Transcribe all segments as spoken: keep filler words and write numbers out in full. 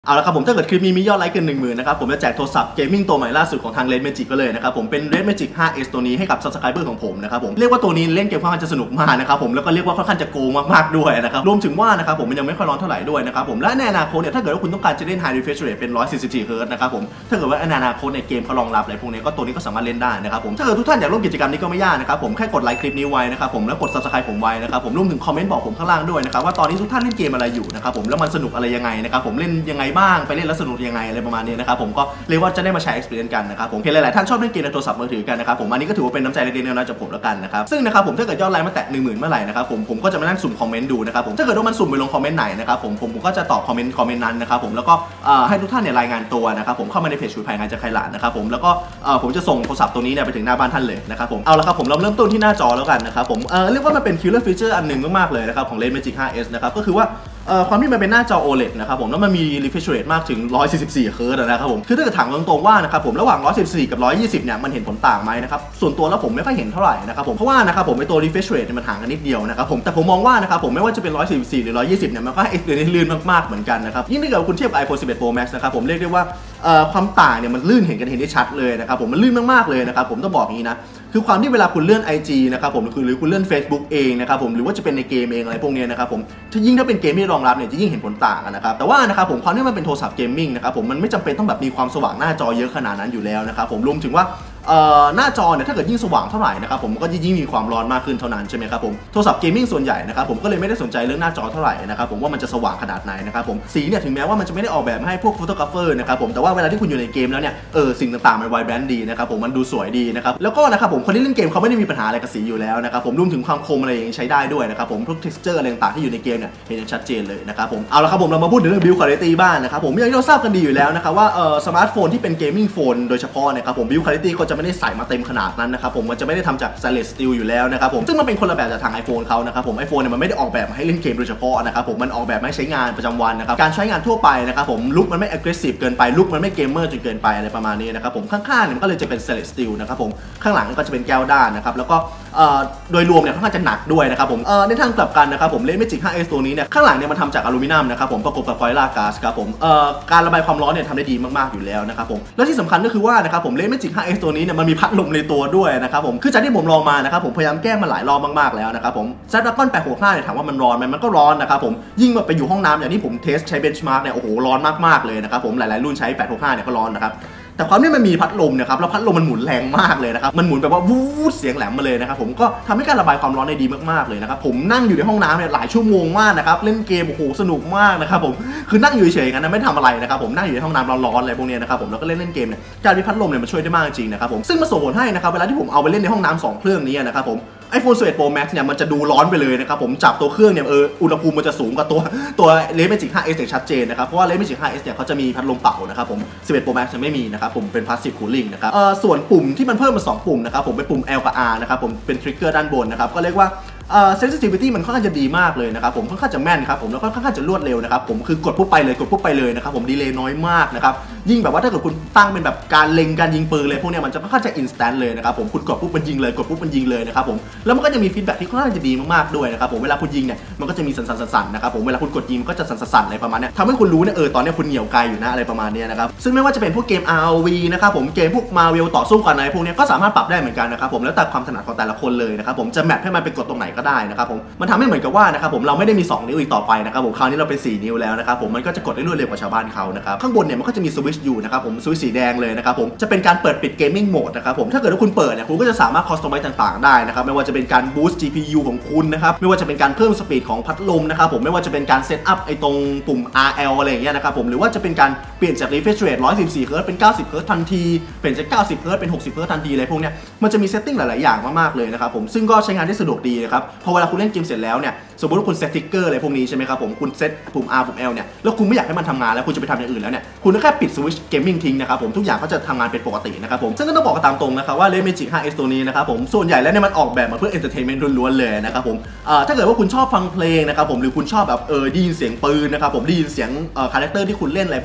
เอาละครับผมถ้าเกิดคลิปนี้มียอดไลค์เกินหนึ่งหมื่นนะครับผมจะแจกโทรศัพท์เกมมิ่งตัวใหม่ล่าสุดของทาง Red Magic ก็เลยนะครับผมเป็น Red Magic ไฟว์ เอส ตัวนี้ให้กับ Subscriber ของผมนะครับผมเรียกว่าตัวนี้เล่นเกมค่อนข้างจะสนุกมากนะครับผมแล้วก็เรียกว่าค่อนข้างจะโกงมากๆด้วยนะครับรวมถึงว่านะครับผมมันยังไม่ค่อยร้อนเท่าไหร่ด้วยนะครับผมและในอนาคตเนี่ยถ้าเกิดว่าคุณต้องการจะเล่น High Refresh Rate เป็นหนึ่งร้อยสี่สิบสี่ เฮิร์ตซ์นะครับผมถ้าเกิดว่าในอนาคตในเกมเขารองรับอะไรพวกนี้ก็ตัวนี้ก็สามารถเล่นได้นะครับผมถ้าเกิดทุกท่านอยากร่วมกิจกรรมนี้ก็ไม่ยากนะครับผมแค่กดไลค์คลิปนี้ไว้นะครับผมแล้วกด Subscribe ผมไว้นะครับผมรวมถึงคอมเมนต์บอกผมข้างล่างด้วยนะครับว่าตอนนี้ทุกท่านเล่นเกมอะไรอยู่นะครับผมแล้วมันสนุกอะไรยังไงนะครับผมเล่นยังไงบ้างไปเล่นแล้วสนุกยังไงอะไรประมาณนี้นะครับผมก็เรียกว่าจะได้มาแชร์ experience กันนะครับผมเห็นหลายๆท่านชอบเล่นเกมในโทรศัพท์มือถือกันนะครับผมอันนี้ก็ถือว่าเป็นน้ำใจเล็กๆน้อยๆจากผมแล้วกันนะครับซึ่งนะครับผมถ้าเกิดยอดไลค์มาแตะหนึ่งหมื่นเมื่อไหร่นะครับผมผมก็จะมานั่งสุ่มคอมเมนต์ดูนะครับผมถ้าเกิดว่ามันสุ่มไปลงคอมเมนต์ไหนนะครับผมผมก็จะตอบคอมเมนต์คอมเมนต์นั้นนะครับผมแล้วก็ให้ทุกท่านเนี่ยรายงานตัวนะครับผมเข้ามาในเพจชุดภายงานจากใครหลานนะครับผมแล้วก็ผมจะส่งโทรศัพท์ตัวนี้เนี่ยไปถึงหน้าบ้านท่านเลยนะครับผมเอาละครับผมเราเริ่มต้นที่หน้าจอแล้วกันนะครับผมเรียกว่ามันเป็น killer feature อันหนึ่งมากๆเลยนะครับของ Red Magic ไฟว์ เอส นะครับก็คือว่าความที่มันเป็นหน้าจอ โอ แอล อี ดี นะครับผมแล้วมันมี refresh rate มากถึงหนึ่งร้อยสี่สิบสี่ เฮิร์ตซ์นะครับผมคือถ้าเกิดถามตรงๆว่านะครับผมระหว่างหนึ่งร้อยสี่สิบสี่กับหนึ่งร้อยยี่สิบเนี่ยมันเห็นผลต่างไหมนะครับส่วนตัวแล้วผมไม่ค่อยเห็นเท่าไหร่นะครับผมเพราะว่านะครับผมไอตัว refresh rate มันห่างกันนิดเดียวนะครับผมแต่ผมมองว่านะครับผมไม่ว่าจะเป็นหนึ่งร้อยสี่สิบสี่หรือหนึ่งร้อยยี่สิบเนี่ยมันก็ให้ experience ลื่นมากๆเหมือนกันนะครับยิ่งถ้าเกิดคุณเทียบกับ ไอโฟน สิบเอ็ด โปร แม็กซ์ นะครับผมเรียกได้ว่าความต่างเนี่ยมันลื่นเห็นกันเห็นได้ชัดเลยนะครับผมมันลื่นมากๆเลยนะครับผมต้องบอกอย่างนี้นะคือความที่เวลาคุณเลื่อน ไอ จี นะครับผมคือหรือคุณเลื่อน Facebook เองนะครับผมหรือว่าจะเป็นในเกมเองอะไรพวกนี้นะครับผมถ้ายิ่งถ้าเป็นเกมที่รองรับเนี่ยจะยิ่งเห็นผลต่างนะครับแต่ว่านะครับผมความที่มันเป็นโทรศัพท์เกมมิ่งนะครับผมมันไม่จำเป็นต้องแบบมีความสว่างหน้าจอเยอะขนาดนั้นอยู่แล้วนะครับผมรวมถึงว่าหน้าจอเนี่ยถ้าเกิดยิ่งสว่างเท่าไหร่นะครับผมก็ยิ่งมีความร้อนมากขึ้นเท่านั้นใช่ไหมครับผมโทรศัพท์เกมมิ่งส่วนใหญ่นะครับผมก็เลยไม่ได้สนใจเรื่องหน้าจอเท่าไหร่นะครับผมว่ามันจะสว่างขนาดไหนนะครับผมสีเนี่ยถึงแม้ว่ามันจะไม่ได้ออกแบบให้พวกโฟโตกราฟเฟอร์นะครับผมแต่ว่าเวลาที่คุณอยู่ในเกมแล้วเนี่ยเออสิ่งต่างๆมันไวแบรนด์ดีนะครับผมมันดูสวยดีนะครับแล้วก็นะครับผมคนที่เล่นเกมเขาไม่ได้มีปัญหาอะไรกับสีอยู่แล้วนะครับผมรวมถึงความคมอะไรอย่างใช้ได้ด้วยนะครับผมพวก texture อะไรต่างๆที่อยู่ในเกมเนี่ยเห็นอย่างชัดเจนเลยนะครับผมเอาละครับผมเรามาพูดถึงเรื่อง build quality บ้างนะครับผมอย่างที่เราทราบกันดีอยู่แล้วนะครับว่าเออสมาร์ทโฟนที่เป็นเกมมิ่งโฟนโดยเฉพาะนะครับผม build quality ก็จะไม่ได้ใส่มาเต็มขนาดนั้นนะครับผมมันจะไม่ได้ทำจาก stainless steel อยู่แล้วนะครับผมซึ่งมันเป็นคนละแบบจากทาง iPhone เขานะครับผม iPhone เนี่ยมันไม่ได้ออกแบบมาให้เล่นเกมโดยเฉพาะนะครับผมมันออกแบบมาให้ใช้งานประจำวันนะครับการใช้งานทั่วไปนะครับผมลุคมันไม่ aggressive เกินไปลุคมันไม่เกมเมอร์จนเกินไปอะไรประมาณนี้นะครับผมข้างๆเนี่ยมันก็เลยจะเป็น stainless steel นะครับผมข้างหลังก็จะเป็นแก้วด้านนะครับแล้วก็โดยรวมเนี่ยค่อนข้างจะหนักด้วยนะครับผมในทางกลับกันนะครับผม Red Magic ไฟว์ เอส ตัวนี้เนี่ยข้างหลังเนี่ยมันทำจากอลูมิเนียมนะครับผมประกบกับฟอยล์ลาก๊าซครับผมการระบายความร้อนเนี่ยทำได้ดีมากๆอยู่แล้วนะครับผมและที่สำคัญก็คือว่านะครับผม Red Magic ไฟว์ เอส ตัวนี้เนี่ยมันมีพัดลมในตัวด้วยนะครับผมคือจากที่ผมลองมานะครับผมพยายามแก้มาหลายรอบมากๆแล้วนะครับผม Snapdragon แปดหกห้าเนี่ยถามว่ามันร้อนไหมมันก็ร้อนนะครับผมยิ่งไปอยู่ห้องน้ำอย่างที่ผมเทสใช้ benchmark เนี่ยโอ้โหร้อนมากๆเลยนะครับผมหลายๆรุ่นใช้แปดหกห้าเนี่ยก็ร้อนนะครับแต่ความที่มันมีพัดลมนะครับแล้วพัดลมมันหมุนแรงมากเลยนะครับมันหมุนแบบว่าวูดเสียงแหลมมาเลยนะครับผมก็ทำให้การระบายความร้อนได้ดีมากๆเลยนะครับผมนั่งอยู่ในห้องน้ำเนี่ยหลายชั่วโมงมากนะครับเล่นเกมโอ้โหสนุกมากนะครับผมคือนั่งอยู่เฉยๆกันนะไม่ทำอะไรนะครับผมนั่งอยู่ในห้องน้ำร้อนๆอะไรพวกนี้นะครับผมแล้วก็เล่นเล่นเกมเนี่ยการมีพัดลมเนี่ยมันช่วยได้มากจริงนะครับผมซึ่งมาส่งผลให้นะครับเวลาที่ผมเอาไปเล่นในห้องน้ำสองเครื่องนี้นะครับผม ไอโฟน สิบเอ็ด โปร แม็กซ์ เนี่ยมันจะดูร้อนไปเลยนะครับผมจับตัวเครื่องเนี่ยเอออุณหภูมิมันจะสูงกว่าตัวตัว Red Magic ไฟว์ เอส อย่างชัดเจนนะครับเพราะว่า Red Magic ไฟว์ เอส เนี่ยเขาจะมีพัดลมเป่านะครับผม สิบเอ็ด โปร แม็กซ์ จะไม่มีนะครับผมเป็น Passive Cooling นะครับเอ่อส่วนปุ่มที่มันเพิ่มมาสองปุ่มนะครับผมเป็นปุ่ม L กับ R นะครับผมเป็นทริกเกอร์ด้านบนนะครับก็เรียกว่าเอ่อ sensitivity มันค่อนข้างจะดีมากเลยนะครับผมค่อนข้างจะแม่นครับผมแล้วก็ค่อนข้างจะรวดเร็วนะครับผมคือกดปุ๊บไปเลยกดปุ๊บไปเลยนะครับผมดีเลย์น้อยมากนะครับยิ่งแบบว่าถ้าเกิดคุณตั้งเป็นแบบการเล็งการยิงปืนเลยพวกนี้มันจะค่อนข้างจะ instant เลยนะครับผมคุณกดปุ๊บมันยิงเลยกดปุ๊บมันยิงเลยนะครับผมแล้วมันก็จะมี feedback ที่ค่อนข้างจะดีมากๆด้วยนะครับผมเวลาคุณยิงเนี่ยมันก็จะมีสั่นๆๆนะครับผมเวลาคุณกดยิงมันก็จะสั่นๆอะไรประมาณนี้ทำให้คุณรู้เนี่ยเออตอนนี้คุณเหนียวไกลอยู่นะอะไรประมาณนี้นะครับซึ่งไม่ว่าจะเป็นพวกเกม อาร์ โอ วี นะครับผมเกมพวก Marvel ต่อสู้กันอะไรพวกนี้ก็สามารถปรับได้เหมือนกันนะครับผมแล้วแต่ความถนัดของแต่ละคนเลยนะครับผมจะแมปให้มันไปกดตรงไหนก็ได้นะครับผมมันทำให้เหมือนกับว่านะครับผมเราไม่ได้มีสองนิ้วอีกต่อไปนะครับผมคราวนี้เราเป็นสี่นิ้วแล้วนะครับผมมันก็จะกดได้รวดเร็วกว่าชาวบ้านเขานะครับข้างบนเนี่ยมันก็จะมีสวิตช์อยู่นะครับผมสวิตช์สีแดงเลยนะครับผมจะเป็นการเปิดปิดเกมมิ่งโหมดนะครับผมถ้าเกิดว่าคุณเปิดเนี่ยคุณก็จะสามารถคอสตอมไมซ์ต่างๆได้นะครับไม่ว่าจะเป็นการบูสต์ จี พี ยู ของคุณนะครับไม่ว่าจะเป็นการเพิ่มสปีดของพัดลมนะครับผมไม่ว่าจะเป็นการเซตอัพไอ้ตรงปุ่ม อาร์ แอล อะไรอย่างเงี้ยนะครับผมหรือว่าจะเป็นการเปลี่ยนจาก refresh rate หนึ่งร้อยสี่สิบสี่ เฮิร์ตซ์เป็นเก้าสิบเฮิร์ตซ์ทันทีเปลี่ยนจากเก้าสิบเฮิร์ตซ์เป็นหกสิบเฮิร์ตซ์ทันทีอะไรพวกเนี้ยมันจะมีเซตติ้งหลายๆอย่างมากๆเลยนะครับผมซึ่งก็ใช้งานได้สะดวกดีนะครับพอเวลาคุณเล่นเกมเสร็จแล้วเนี่ยสมมติว่าคุณเซตทิกเกอร์อะไรพวกนี้ใช่ไหมครับผมคุณเซตปุ่ม R ปุ่ม L เนี่ยแล้วคุณไม่อยากให้มันทำงานแล้วคุณจะไปทำอย่างอื่นแล้วเนี่ยคุณก็แค่ปิดสวิตช์เกมมิ่งทิ้งนะครับผมทุกอย่างก็จะทำงานเป็นปกตินะครับผมซึ่งก็ต้องบอกกันตามตรงนะครับว่า Red Magic ไฟว์ เอส ตัวนี้นะครับผมส่วนใหญ่แล้วเนี่ยมันออกแบบมาเพื่อ entertainment ล้วนๆเลยนะครับผมถ้าเกิดว่าคุณชอบฟังเพลงนะครับผมหรือคุณชอบแบบเออได้ยินเสียงปืนนะครับผมได้ยินเสียงเอ่อคาแรคเตอร์ที่คุณเล่นอะไรพวกนี้ฮีโร่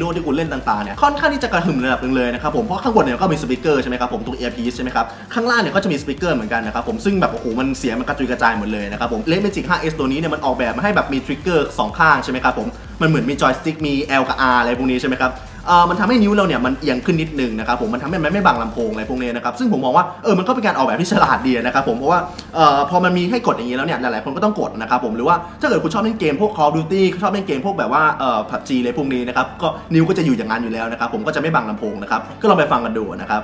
โร่ที่คุณเล่นต่างๆเนี่ยค่อนข้างที่จะกระหึ่มระดับนึงเลยนะครับผมเพราะข้างบนเนี่ยก็มีสปีกเกอร์ใช่ไหมครับผมตรง earpiece ใช่ไหมครับข้างล่างเนี่ยก็จะมีสปีกเกอร์เหมือนกันนะครับผมซึ่งแบบโอ้โหมันเสียงมันกระจุยกระจายหมดเลยนะครับผม Red Magic ไฟว์ เอส ตัวนี้เนี่ยมันออกแบบมาให้แบบมีทริกเกอร์สองข้างใช่ไหมครับผมมันเหมือนมีจอยสติ๊กมี L กับ R อะไรพวกนี้ใช่ไหมครับเอ่อมันทำให้นิ้วเราเนี่ยมันเอียงขึ้นนิดนึงนะครับผมมันทำให้มันไม่บังลำโพงอะไรพวกนี้นะครับซึ่งผมมองว่าเออมันก็เป็นการออกแบบที่ฉลาดดีนะครับผมเพราะว่าเอ่อพอมันมีให้กดอย่างนี้แล้วเนี่ยหลายๆคนก็ต้องกดนะครับผมหรือว่าถ้าเกิดคุณชอบเล่นเกมพวก Call of Duty ชอบเล่นเกมพวกแบบว่าเอ่อ พับจี อะไรพวกนี้นะครับก็นิ้วก็จะอยู่อย่างนั้นอยู่แล้วนะครับผมก็จะไม่บังลำโพงนะครับก็ลองไปฟังกันดูนะครับ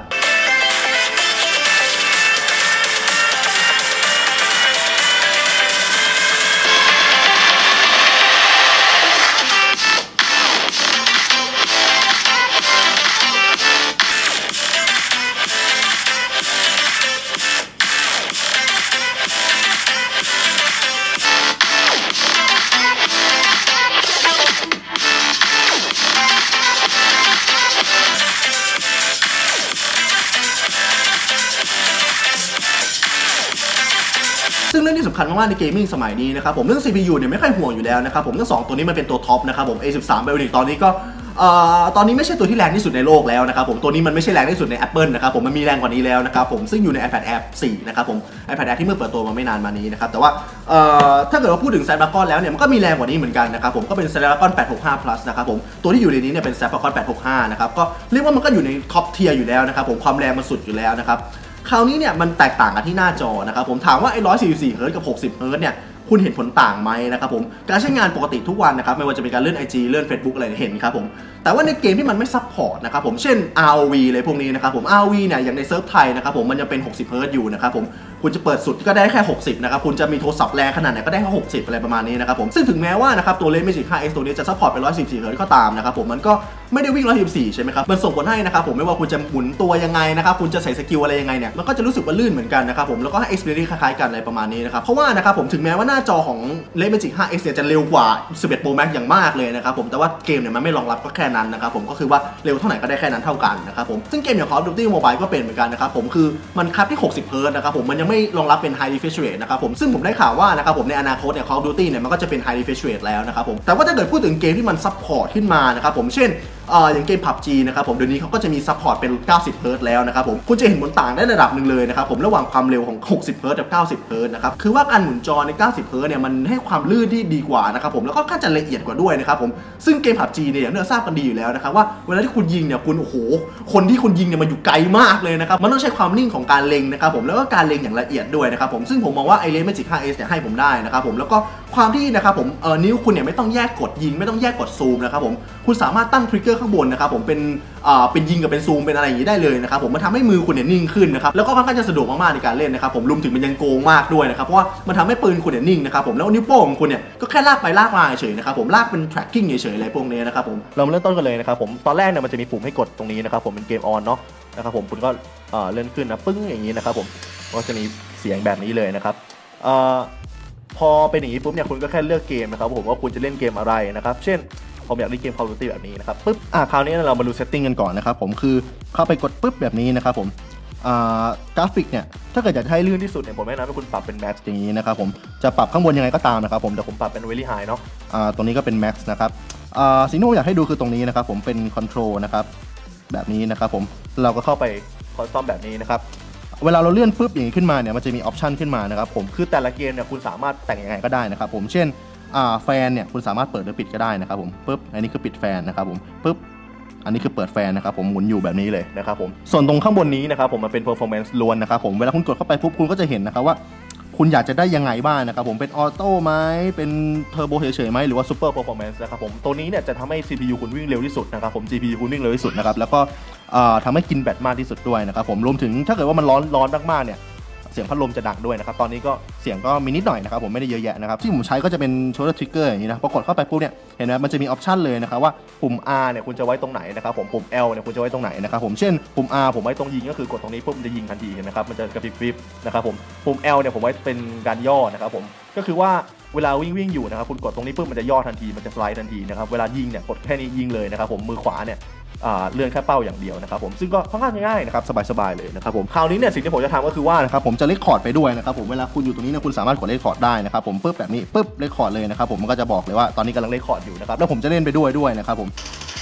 ซึ่งเรื่องที่สำคัญมากๆในเกมมิ่งสมัยนี้นะครับผมเรื่อง ซี พี ยู เนี่ยไม่ค่อยห่วงอยู่แล้วนะครับผมทั้งสองตัวนี้มันเป็นตัวท็อปนะครับผม เอ สิบสาม Bionic ตอนนี้ก็เอ่อตอนนี้ไม่ใช่ตัวที่แรงที่สุดในโลกแล้วนะครับผมตัวนี้มันไม่ใช่แรงที่สุดใน Apple นะครับผมมันมีแรงกว่านี้แล้วนะครับผมซึ่งอยู่ใน iPad Air โฟร์นะครับผม iPad Air ที่เมื่อเปิดตัวมาไม่นานมานี้นะครับแต่ว่าเอ่อถ้าเกิดว่าพูดถึง Snapdragon แล้วเนี่ยมันก็มีแรงกว่านี้เหมือนกันนะครับผมก็เป็น Snapdragon แปดหกห้า plus นะครับผมตัวที่อยู่ในนี้เนี่ยเป็น Snapdragon แปดหกห้านะครับก็เรียกว่ามันก็อยู่ในท็อปเทียร์อยู่แล้วนะครับผมความแรงมันสุดอยู่แล้วนะครับคราวนี้เนี่ยมันแตกต่างกันที่หน้าจอนะครับผมถามว่าไอ้หนึ่งร้อยสี่สิบสี่เฮิร์ตซ์กับหกสิบเฮิร์ตซ์เนี่ยคุณเห็นผลต่างไหมนะครับผมการใช้งานปกติทุกวันนะครับไม่ว่าจะเป็นการเลื่อน ไอ จี เลื่อน Facebook อะไรเห็นครับผมแต่ว่าในเกมที่มันไม่ซัพพอร์ตนะครับผมเช่น อาร์ โอ วี อะไรพวกนี้นะครับผม อาร์ โอ วี เนี่ยอย่างในเซิร์ฟไทยนะครับผมมันยังเป็นหกสิบเฮิร์ตซ์อยู่นะครับผมคุณจะเปิดสุดก็ได้แค่หกสิบนะครับคุณจะมีโทรศัพท์แรงขนาดไหนก็ได้แค่หกสิบอะไรประมาณนี้นะครับผมซึ่งถึงแม้ว่านะครับตัว Red Magic ไฟว์ เอส ตัวนี้จะซัพพอร์ตเป็นหนึ่งร้อยสี่สิบสี่เฮิร์ตซ์ก็ตามนะครับผมมันก็ไม่ได้วิ่งหนึ่งร้อยสี่สิบสี่ใช่ไหมครับมันส่งผลให้นะครับผมไม่ว่าคุณจะหมุนตัวยังไงนะครับคุณจะใส่สกิลอะไรยังไงเนี่ยมันก็จะรู้สึกว่าลื่นเหมือนกันนะครับผมแล้วก็ให้ experience คล้ายๆกันอะไรประมาณนี้นะครับเพราะว่านะครับผมถึงแม้ว่าหน้าจอของ Red Magic ไฟว์ เอส เนี่ยจะเร็วกว่าสิบเอ็ด Pro Max อย่างมากเลยนะครับผมแต่ว่าเกมเนี่ยมันไม่รองรับก็แค่นั้นนะครับผมก็คือว่าเร็วเท่าไหร่ก็ได้แค่นั้นเท่ากันนะครับผมซึ่งเกมอย่าง Call of Duty Mobile ก็เป็นเหมือนกันนะครับผมคือมันคับที่หกสิบเฮิร์ตซ์นะครับผมมันยังไม่รองรับเป็น High Refresh Rate นะครับผมซึ่งผมได้ข่าวว่านะครับผมในอนาคตเนี่ย Call of Duty เนี่ยมันก็จะเป็น High Refresh Rate แล้วนะครับผมแต่ว่าถ้าเกิดพูดถึงเกมที่มันซัพพอร์ตขึ้นมานะครับผมเช่นเอ่ออย่างเกม พับจี นะครับผมเดี๋ยวนี้เขาก็จะมีซัพพอร์ตเป็นเก้าสิบเฮิร์ตซ์แล้วนะครับผมคุณจะเห็นผลต่างได้ระดับหนึ่งเลยนะครับผมระหว่างความเร็วของหกสิบเฮิร์ตซ์กับเก้าสิบเฮิร์ตซ์นะครับคือว่าการหมุนจอในเก้าสิบเฮิร์ตซ์เนี่ยมันให้ความลื่นที่ดีกว่านะครับผมแล้วก็ค่อนข้างจะละเอียดกว่าด้วยนะครับผมซึ่งเกม พับจี เนี่ยอย่างที่เราทราบกันดีอยู่แล้วนะครับว่าเวลาที่คุณยิงเนี่ยคุณโอ้โหคนที่คุณยิงเนี่ยมันอยู่ไกลมากเลยนะครับมันต้องใช้ความนิ่งของการเล็งนะครับผมแล้วก็การเล็งอย่างละเอียดด้วยนะครับผมซึ่งผมมองว่าไอ Red Magic ไฟว์ เอส เนี่ยให้ผมได้นะครับผมแล้วก็ความที่นะครับผมเอ่อนิ้วคุณเนี่ยไม่ต้องแยกกดยิงไม่ต้องแยกกดซูมนะครับผมคุณสามารถตั้งทริกเกอร์ข้างบนนะครับผมเป็นอ่าเป็นยิงกับเป็นซูมเป็นอะไรอย่างนี้ได้เลยนะครับผมมันทำให้มือคุณเนี่ยนิ่งขึ้นนะครับแล้วก็ค่อนข้างจะสะดวกมากๆในการเล่นนะครับผมรวมถึงมันยังโกงมากด้วยนะครับเพราะว่ามันทำให้ปืนคุณเนี่ยนิ่งนะครับผมแล้วนิ้วโป้งของคุณเนี่ยก็แค่ลากไปลากมาเฉยๆนะครับผมลากเป็น tracking เฉยๆอะไรพวกนี้นะครับผมเราเริ่มต้นกันเลยนะครับผมตอนแรกเนี่ยมันจะมีปุ่มให้กดตรงนี้นะครับผมเป็นเกมออนเนาะนะครับผมคุณก็เอ่อเลื่อนขึ้นนะปึ้งอย่างนี้นะครับผมก็จะมีเสียงแบบนี้เลยนะครับเอ่อพอเป็นอย่างนี้ปุ๊บเนี่ยคุณก็แค่เลือกเกมนะครับผมว่าคุณจะเล่นเกมอะไรนะครับเช่นผมอยากเล่นเกม Call of Duty แบบนี้นะครับปึ๊บอ่ะคราวนี้เรามาดู setting กันก่อนนะครับผมคือเข้าไปกดปึ๊บแบบนี้นะครับผมอ่ากราฟิกเนี่ยถ้าเกิดอยากให้ลื่นที่สุดเนี่ยผมแนะนำให้คุณปรับเป็น Max อย่างนี้นะครับผมจะปรับข้างบนยังไงก็ตามนะครับผมแต่ผมปรับเป็น Very High เนาะอ่าตรงนี้ก็เป็น Max นะครับอ่าสิ่งที่ผมอยากให้ดูคือตรงนี้นะครับผมเป็น Control นะครับแบบนี้นะครับผมเราก็เข้าไป Custom แบบนี้นะครับเวลาเราเลื่อนปึ๊บอย่างนี้ขึ้นมาเนี่ยมันจะมีออปชันขึ้นมานะครับผมคือแต่ละเกมเนี่ยคุณสามารถแต่งยังไงก็ได้นะครับผมเช่นอ่าแฟนเนี่ยคุณสามารถเปิดหรือปิดก็ได้นะครับผมปึ๊บอันนี้คือปิดแฟนนะครับผมปึ๊บอันนี้คือเปิดแฟนนะครับผมหมุนอยู่แบบนี้เลยนะครับผมส่วนตรงข้างบนนี้นะครับผมมันเป็น performance ล้วนนะครับผมเวลาคุณกดเข้าไปปุ๊บคุณก็จะเห็นนะครับว่าคุณอยากจะได้ยังไงบ้างนะครับผมเป็นออโต้ไหมเป็นเทอร์โบเฉยๆไหมหรือว่า super performance นะครับผมตัวนี้เนี่ยจะทำให้ ซี พี ยู คุณวิ่งเร็วที่สุดนะครับผม จี พี ยู คุณวิ่งเร็วที่สุดนะครับแล้วก็ทำให้กินแบตมากที่สุดด้วยนะครับผมรวมถึงถ้าเกิดว่ามันร้อนร้อนมากๆเนี่ยเสียงพัดลมจะดังด้วยนะครับตอนนี้ก็เสียงก็มีนิดหน่อยนะครับผมไม่ได้เยอะแยะนะครับที่ผมใช้ก็จะเป็น shoulder trigger อย่างนี้นะพอกดเข้าไปปุ๊บเนี่ยเห็นไหมมันจะมีออปชันเลยนะครับว่าปุ่ม R เนี่ยคุณจะไว้ตรงไหนนะครับผมปุ่ม L เนี่ยคุณจะไว้ตรงไหนนะครับผมเช่นปุ่ม R ผมไว้ตรงยิงก็คือกดตรงนี้ปุ๊บมันจะยิงทันทีเห็นไหมครับมันจะกระพริบๆนะครับผมปุ่ม L เนี่ยผมไว้เป็นการย่อนะครับผมก็คือว่าเวลาวิ่งวิ่งอยู่นะครับคุณกดตรงนี้ปุ๊บมันจะย่อทันทีมันจะสไลด์ทันทีนะครับเวลายิงเนี่ยกดแค่นี้ยิงเลยนะครับผมมือขวาเนี่ยเลื่อนแค่เป้าอย่างเดียวนะครับผมซึ่งก็ค่อนข้างง่ายนะครับสบายๆเลยนะครับผมคราวนี้เนี่ยสิ่งที่ผมจะทำก็คือว่านะครับผมจะเลคคอร์ดไปด้วยนะครับผมเวลาคุณอยู่ตรงนี้เนี่ยคุณสามารถกดเลคคอร์ดได้นะครับผมปึ๊บแบบนี้ปึ๊บเลคคอร์ดเลยนะครับผมมันก็จะบอกเลยว่าตอนนี้กำลังเลคคอร์ดอยู่นะครับแล้วผมจะเล่นไปด้วยด้วยนะครับผม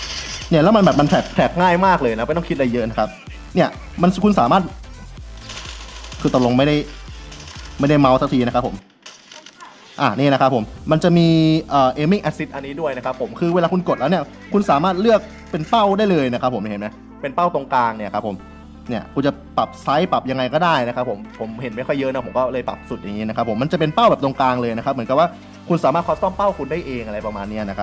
เนี่ยแล้วมันแบบมันแท็กแท็กง่ายมากเลยนะไม่ต้องคิดอะไรเยอะนะครับเนี่ยมันคุณสามารถคือตกลงไม่ได้ไม่ได้เมาส์สักทีนะครับผมอ่ะนี่นะครับผมมันจะมีเอ่อ aiming assist อันนี้ด้วยนะครับผมคือเวลาคุณกดแล้วเนี่ยคุณสามารถเลือกเป็นเป้าได้เลยนะครับผมเห็นไหมเป็นเป้าตรงกลางเนี่ยครับผมเนี่ยคุณจะปรับไซส์ปรับยังไงก็ได้นะครับผมผมเห็นไม่ค่อยเยอะนะผมก็เลยปรับสุดอย่างนี้นะครับผมมันจะเป็นเป้าแบบตรงกลางเลยนะครับเหมือนกับว่าคุณสามารถคอสตอมเป้าคุณได้เองอะไรประมาณนี้นะครับ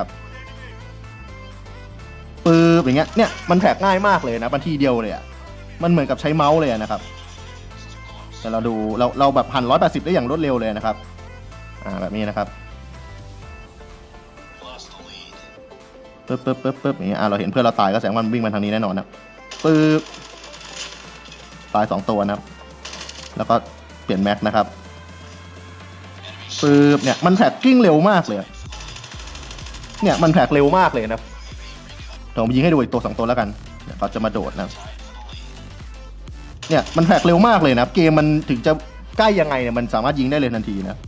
ปื๊บอย่างเงี้ยเนี่ยมันแท็กง่ายมากเลยนะบันทีเดียวเลยอ่ะมันเหมือนกับใช้เมาส์เลยนะครับแต่เราดูเราเราแบบหันร้อยแปดสิบได้อย่างรวดเร็วเลยนะครับอ่าแบบนี้นะครับปึ๊บปึ๊บปึ๊บปึ๊บอย่างเงี้ยอ่าเราเห็นเพื่อนเราตายก็แสดงว่ามันวิ่งมาทางนี้แน่นอนนะปึ๊บตายสองตัวนะครับแล้วก็เปลี่ยนแม็กนะครับปึ๊บเนี่ยมันแท็กกิ้งเร็วมากเลยเนี่ยมันแท็กเร็วมากเลยนะเดี๋ยวผมยิงให้ดูอีกตัวสองตัวแล้วกันเดี๋ยวเขาจะมาโดดนะเนี่ยมันแท็กเร็วมากเลยนะเกมมันถึงจะใกล้ยังไงเนี่ยมันสามารถยิงได้เลยทันทีนะ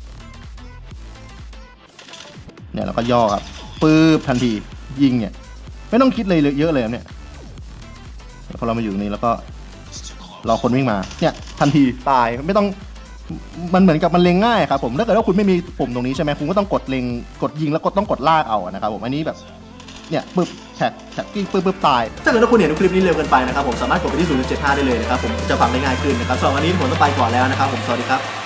เนี่ยเราก็ย่อครับปึ๊บทันทียิงเนี่ยไม่ต้องคิดเลยเยอะเลยเนี่ยพอเรามาอยู่ตรงนี้แล้วก็รอคนวิ่งมาเนี่ยทันทีตายไม่ต้องมันเหมือนกับมันเล็งง่ายครับผมถ้าเกิดว่าคุณไม่มีปุ่มตรงนี้ใช่ไหมคุณก็ต้องกดเล็งกดยิงแล้วก็ต้องกดลากเอานะครับผมอันนี้แบบเนี่ยปึ๊บแท็กแท็กกิ้งปึ๊บปึ๊บตายถ้าเกิดว่าคุณเห็นคลิปนี้เร็วเกินไปนะครับผมสามารถกดไปที่ศูนย์จุดเจ็ดห้าได้เลยนะครับผมจะฟังได้ง่ายขึ้นนะครับสำหรับวันนี้ผมต้องไปก่อนแล้วนะครับผมสวัสดีครับ